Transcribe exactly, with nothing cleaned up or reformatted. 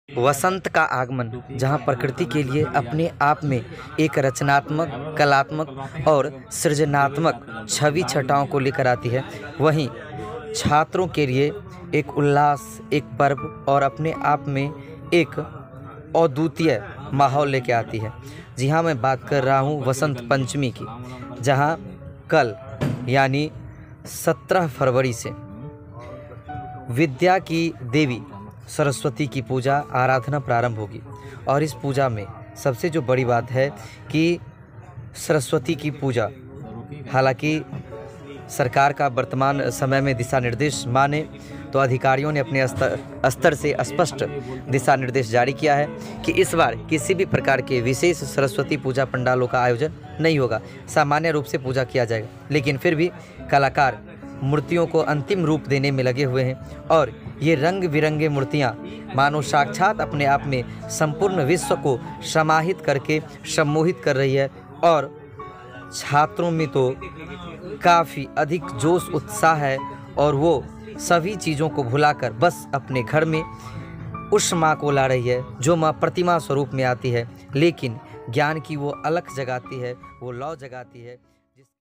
वसंत का आगमन जहाँ प्रकृति के लिए अपने आप में एक रचनात्मक, कलात्मक और सृजनात्मक छवि छटाओं को लेकर आती है, वहीं छात्रों के लिए एक उल्लास, एक पर्व और अपने आप में एक अद्वितीय माहौल लेके आती है। जी हाँ, मैं बात कर रहा हूँ वसंत पंचमी की, जहाँ कल यानी सत्रह फरवरी से विद्या की देवी सरस्वती की पूजा आराधना प्रारंभ होगी। और इस पूजा में सबसे जो बड़ी बात है कि सरस्वती की पूजा, हालांकि सरकार का वर्तमान समय में दिशा निर्देश माने तो अधिकारियों ने अपने स्तर स्तर से स्पष्ट दिशा निर्देश जारी किया है कि इस बार किसी भी प्रकार के विशेष सरस्वती पूजा पंडालों का आयोजन नहीं होगा। सामान्य रूप से पूजा किया जाएगा, लेकिन फिर भी कलाकार मूर्तियों को अंतिम रूप देने में लगे हुए हैं और ये रंग बिरंगे मूर्तियाँ मानो साक्षात अपने आप में संपूर्ण विश्व को समाहित करके सम्मोहित कर रही है। और छात्रों में तो काफ़ी अधिक जोश उत्साह है और वो सभी चीज़ों को भुलाकर बस अपने घर में उस माँ को ला रही है जो माँ प्रतिमा स्वरूप में आती है, लेकिन ज्ञान की वो अलख जगाती है, वो लौ जगाती है।